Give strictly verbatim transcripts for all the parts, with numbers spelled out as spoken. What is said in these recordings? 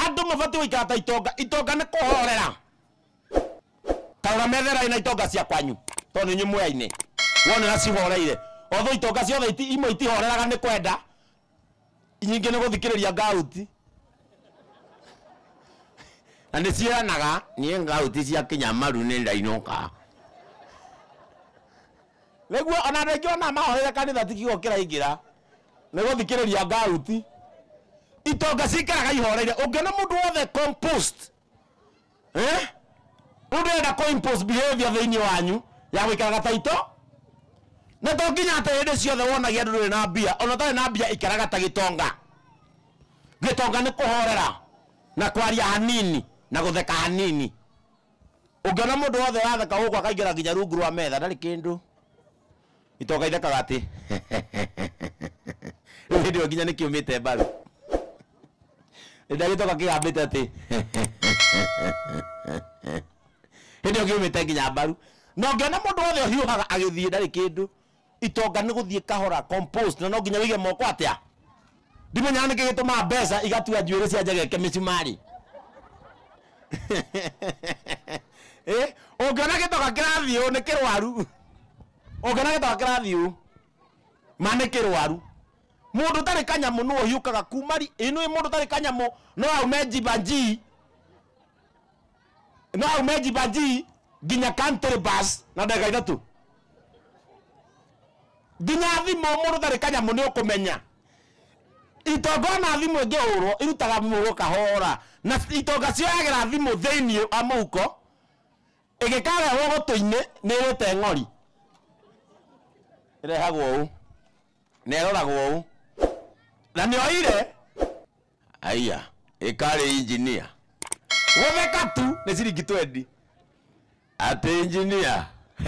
andu mabati guikara itonga itonga ni kuhorera taura methera ina itonga cia kwanyu tondu nyu mweini wone na cihoreire otho itonga ciothe iti imwe itihoreraga ni kwenda nyingi ni guthikiriria ngauti na ni cianaga ni ngauti cia Kinyamaru ni ndainoka neguo ona ndengio na mahorera kanitha tikigokira ingira ni guthikiriria ngauti itonga cikaraga ihoreire ungiona mundu wothe compost eh urenda ko impose behavior thiini wanyu ya gwikaraga taito na to nginya ate hinde ciothe wonagia ndu na mbia ona tare na mbia ikaraga ta gitonga gitonga ni kuhorera na kwaria hanini na gutheka hanini ungiona mundu wothe watheka guku akaingira nginya rungu rwa metha ndari kindu itonga ithekaga ati ndio nginya ni kiumite mbaru ndio gitoka kigambite ati ndio kiumite nginya mbaru no ngiona mundu wothe hiuhaga agithie ndari kindu itonga ni guthie kahora compost na no nginya wige moko atia ndimenya niki gituma mbeca igatua njuire cia njageke misumari eh ungiona gitoka kirathio ni kirwaru ungiona gitoka kirathio mane kirwaru mundu tari kanyamu no hiukaga kumari ino mundu tari kanyamu no aumeji banji no aumeji banji ginya country bus na ndega ithatu ginya thimo mundu tari kanyamu ni ukumenya itonga na thimo ngeuro irutaga mugo kahora na itonga cioyagira thimo thiini amuko igikara wo gutuine ni irute ng'ori irehagwo u neroragwo u na ni oire aya ikare engineer wobeka tu ni ciringi twendi ate engineer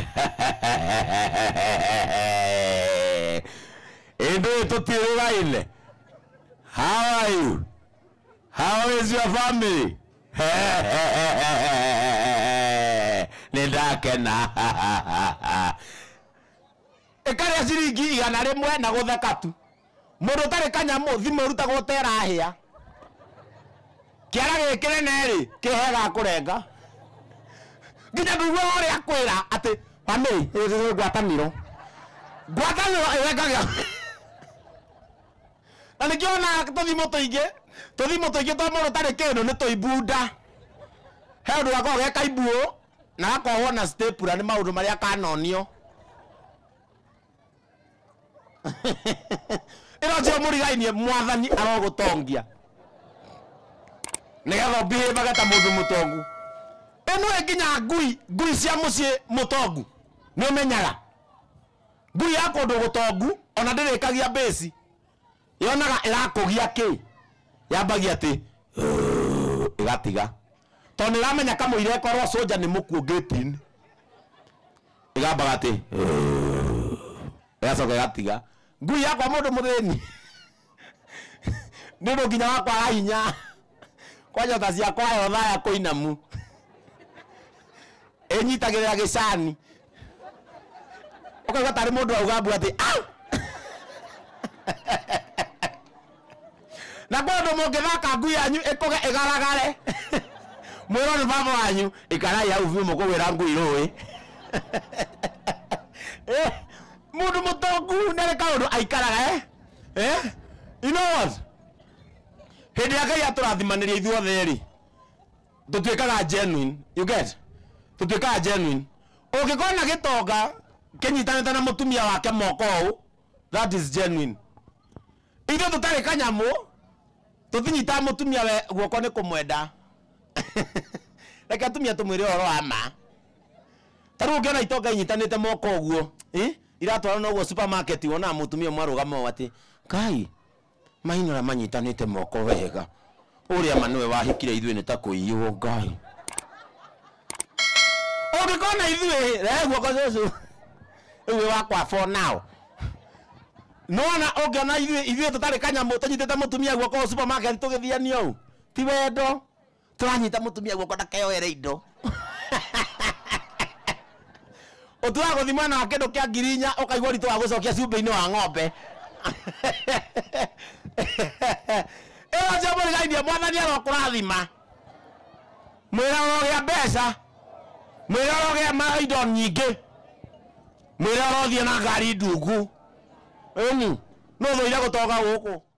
endo tutiraile how are you how is your family nindakena ikare ciringi igana rimwe na gutheka tu mundu tari kanyamu thimu rutagwo terahia kiara gikire neri kihega kurenga nginya nduwe ori akwira ati family gwataniro gwataniro irengaga na nikiona tuthimo tuingi tuthimo tuingi twa mundu tari kindu ni tuibunda he ndu akoro geka ibuo na akohwo na stapler ni maundu maria kanonio ino cio murigainie mwathani arogutongia nigetha behave ta mundu mutongu eno eginya ngui ngui cia mucii mutongu ni umenyaga ngui ya kundu gutongu ona ndirikagia base yonaga irakugia ki yambagia ati igatiga tondu iramenya kamuire korwo soja ni mukuo gate-ini igambaga ati igacoka igatiga ngui yakwa mundu muthini ndio nginya wakwa hinya kwanja tacia kwa yo thaya kuinamu enyitagirira gicani ukauga tari mundu augambu ati na bodo mungithaka ngui yanyu ikuge igaragare mwiro ni baba wanyu ikarai hau biu mukugwira ngui rui eh mundu mutongu nere kaundu aikaraga eh eh you know what hindi ya Ngai aturathimaniria ithuothe ri tutwikaga genuine you get tutwikaga genuine ukikona gitonga kinyitanite na mutumia wake moko u that is genuine ithu tutari kanyamu tuthinyita mutumia we guoko ni kumwenda reke atumia tumwire oro ama taru ngiona itonga inyitanite moko uguo eh iratwara no go supermarket wona mutumia mwarugama ati Ngai mainora manyitanite moko wega uria manwe wahikire ithwe ni ta kuiywo Ngai ukikona ithwe reguo kozo ewe wakwa for now nona ogana ithwe ithwe tutari kanyamu tanyitete mutumia guoko supermarket tugithianio ti wendo turanyita mutumia guoko ndakeyoere indo otua guthima na kendo kia ngirinya ukaigwa rito wa gucokia ciumbe-ini wa ng'ombe ĩyo nje mũrigaithie mwathani arokũrathima mwĩra ũrogĩa mbeca mwĩra ũrogĩa maindo nyingĩ mwĩra ũrothiĩ na ngari ndungu ĩni no thũire gũtoga gũkũ